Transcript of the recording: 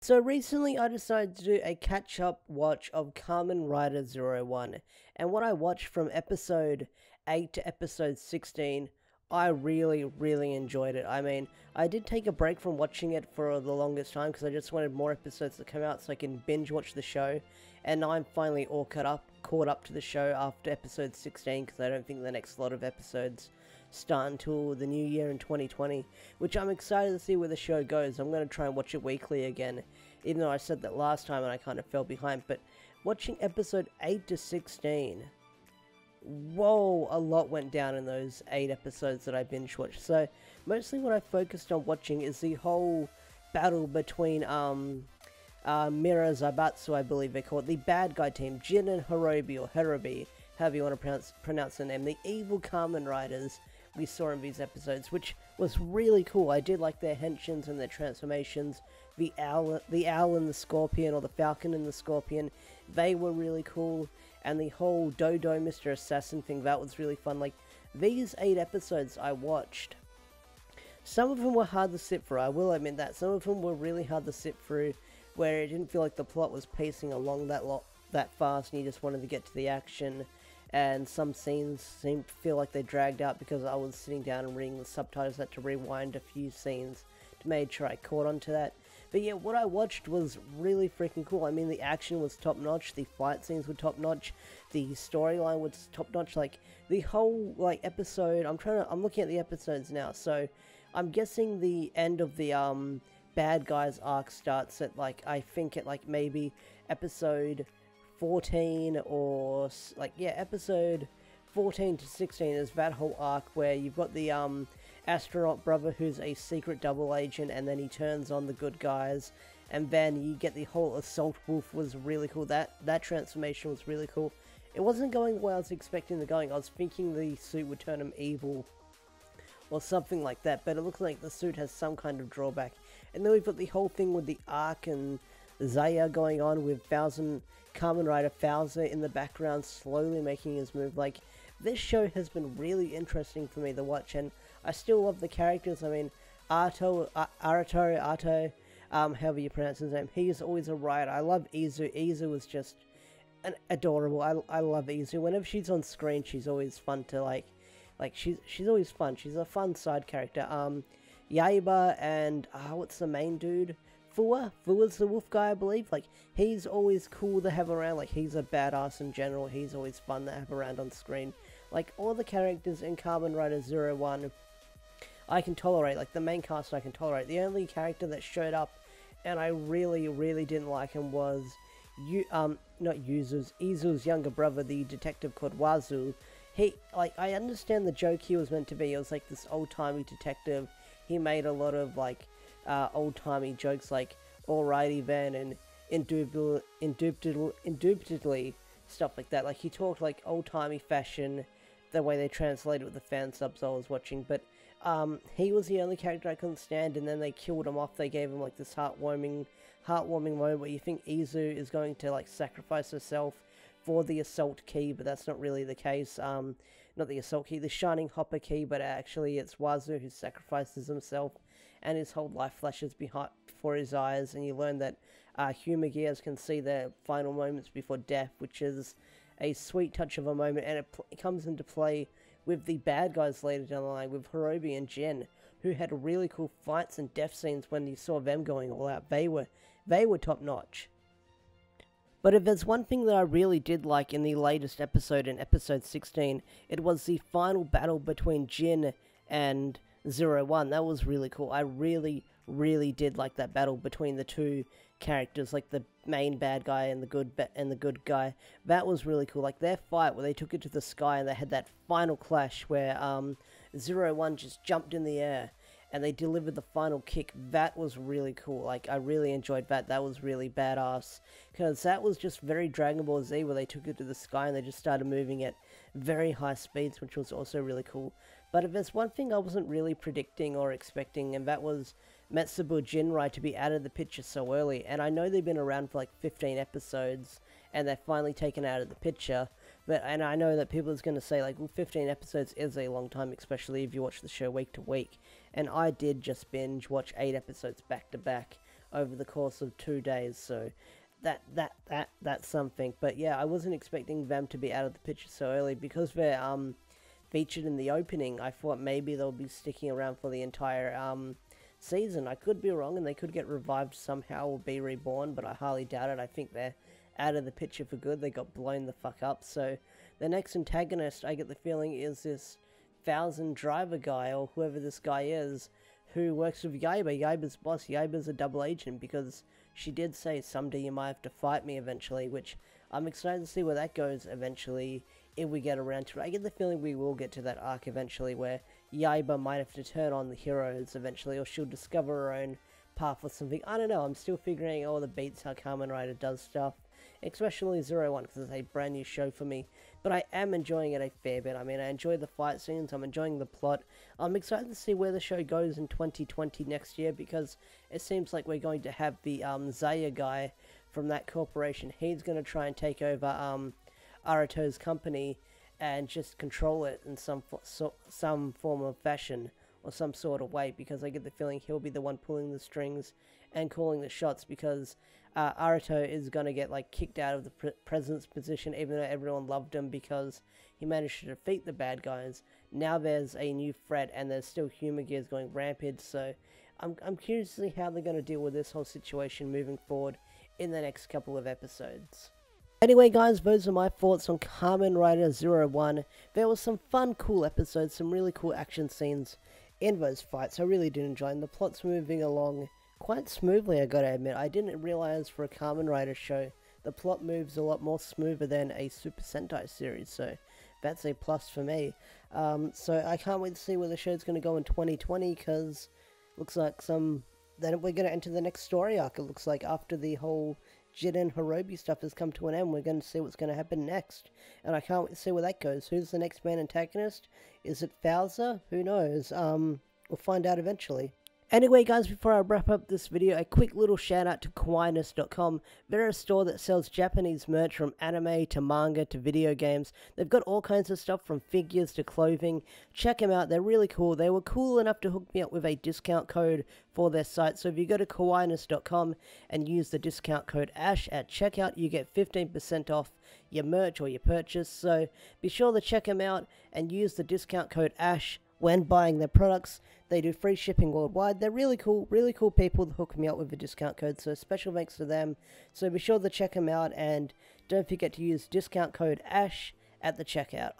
So recently I decided to do a catch-up watch of Kamen Rider Zero-One, and what I watched from episode 8 to episode 16, I really enjoyed it. I mean, I did take a break from watching it for the longest time because I just wanted more episodes to come out so I can binge watch the show, and now I'm finally all caught up to the show after episode 16 because I don't think the next lot of episodes start until the new year in 2020, which I'm excited to see where the show goes. I'm going to try and watch it weekly again, even though I said that last time and I kind of fell behind, but watching episode 8 to 16, whoa, a lot went down in those 8 episodes that I binge watched. So mostly what I focused on watching is the whole battle between Mira Zaibatsu, I believe they call it, the bad guy team, Jin and Hirobi, or Hirobi, however you want to pronounce the name, the evil Kamen Riders we saw in these episodes, which was really cool. I did like their henshins and their transformations. The owl and the scorpion, or the falcon and the scorpion, they were really cool. And the whole Dodo Mr. Assassin thing, that was really fun. Like, these 8 episodes I watched, some of them were hard to sit through, I will admit that. Some of them were really hard to sit through, where it didn't feel like the plot was pacing along that fast, and you just wanted to get to the action. And some scenes seemed to feel like they dragged out because I was sitting down and reading the subtitles. I had to rewind a few scenes to make sure I caught on to that. But yeah, what I watched was really freaking cool. I mean, the action was top notch, the fight scenes were top notch, the storyline was top notch. Like, the whole episode, I'm looking at the episodes now, so I'm guessing the end of the bad guys arc starts at I think at maybe episode 14, or episode 14 to 16 is that whole arc where you've got the astronaut brother who's a secret double agent, and then he turns on the good guys, and then you get the whole assault wolf. Was really cool. That transformation was really cool. It wasn't going the way I was expecting it going. I was thinking the suit would turn him evil or something like that, but it looks like the suit has some kind of drawback. And then we've got the whole thing with the arc and Zaya going on with Kamen Rider Fauza in the background slowly making his move. Like, this show has been really interesting for me to watch, and I still love the characters. I mean, Arto, however you pronounce his name, he is always a riot. I love Izu. Izu was just adorable. I love Izu. Whenever she's on screen, she's always fun to she's always fun. She's a fun side character. Yaiba and what's the main dude? Fua's the wolf guy, I believe. Like, he's always cool to have around. Like, he's a badass in general. He's always fun to have around on screen. Like, all the characters in Kamen Rider Zero-One, I can tolerate. Like, the main cast I can tolerate. The only character that showed up and I really didn't like him was not Izu's younger brother, the detective called Wazu. I understand the joke he was meant to be. It was like this old-timey detective. He made a lot of old-timey jokes like "alrighty then" and indubitably stuff like that. Like, he talked like old-timey fashion, the way they translated with the fan subs I was watching. But he was the only character I couldn't stand, and then they killed him off. They gave him like this heartwarming moment where you think Izu is going to sacrifice herself for the assault key, but that's not really the case. Not the assault key, the shining hopper key, but actually it's Wazu who sacrifices himself, and his whole life flashes before his eyes, and you learn that human gears can see their final moments before death, which is a sweet touch of a moment, and it comes into play with the bad guys later down the line, with Hirobi and Jin, who had really cool fights and death scenes when you saw them going all out. They were top notch. But if there's one thing that I really did like in the latest episode, in episode 16, it was the final battle between Jin and Zero-One. That was really cool. I really did like that battle between the two characters, like the main bad guy and the good guy. That was really cool. Like, their fight where they took it to the sky and they had that final clash where Zero-One just jumped in the air and they delivered the final kick. That was really cool. Like, I really enjoyed that. That was really badass. Because that was just very Dragon Ball Z, where they took it to the sky and they just started moving at very high speeds, which was also really cool. But if there's one thing I wasn't really predicting or expecting, and that was Metsubu Jinrai to be out of the picture so early. And I know they've been around for 15 episodes, and they're finally taken out of the picture. And I know that people is going to say, well, 15 episodes is a long time, especially if you watch the show week to week. And I did just binge watch 8 episodes back to back. over the course of 2 days, so that's something. But yeah, I wasn't expecting them to be out of the picture so early because they're featured in the opening. I thought maybe they'll be sticking around for the entire season. I could be wrong, and they could get revived somehow or be reborn, but I highly doubt it. I think they're out of the picture for good. They got blown the fuck up. So the next antagonist, I get the feeling, is this Thousand Driver guy, or whoever this guy is, who works with Yaiba. Yaiba's boss. Yaiba's a double agent, because she did say someday you might have to fight me eventually, which I'm excited to see where that goes eventually, if we get around to it. I get the feeling we will get to that arc eventually, where Yaiba might have to turn on the heroes eventually, or she'll discover her own path or something. I don't know, I'm still figuring all the beats how Kamen Rider does stuff, especially Zero-One, because it's a brand new show for me, but I am enjoying it a fair bit. I mean, I enjoy the fight scenes, I'm enjoying the plot. I'm excited to see where the show goes in 2020 next year, because it seems like we're going to have the Zaya guy from that corporation. He's going to try and take over Arato's company and just control it in some form of fashion or some sort of way, because I get the feeling he'll be the one pulling the strings and calling the shots, because Arato is going to get like kicked out of the president's position, even though everyone loved him because he managed to defeat the bad guys. Now there's a new threat, and there's still humor gears going rampant, so I'm curious to see how they're going to deal with this whole situation moving forward in the next couple of episodes. Anyway guys, those are my thoughts on Kamen Rider Zero-One. There was some fun, cool episodes, some really cool action scenes in those fights. I really did enjoy them. The plot's moving along quite smoothly, I gotta admit. I didn't realize for a Kamen Rider show, the plot moves a lot more smoother than a Super Sentai series, so that's a plus for me. So I can't wait to see where the show's gonna go in 2020, because looks like then we're gonna enter the next story arc. It looks like after the whole Jin and Hirobi stuff has come to an end, we're going to see what's going to happen next. And I can't wait to see where that goes. Who's the next main antagonist? Is it Fowler? Who knows? We'll find out eventually. Anyway guys, before I wrap up this video, a quick little shout out to kawaiiness.com. They're a store that sells Japanese merch from anime to manga to video games. They've got all kinds of stuff from figures to clothing. Check them out, they're really cool. They were cool enough to hook me up with a discount code for their site. So if you go to kawaiiness.com and use the discount code ASH at checkout, you get 15% off your merch or your purchase. So be sure to check them out and use the discount code ASH when buying their products. They do free shipping worldwide. They're really cool people to hook me up with a discount code, so special thanks to them. So be sure to check them out, and don't forget to use discount code ASH at the checkout.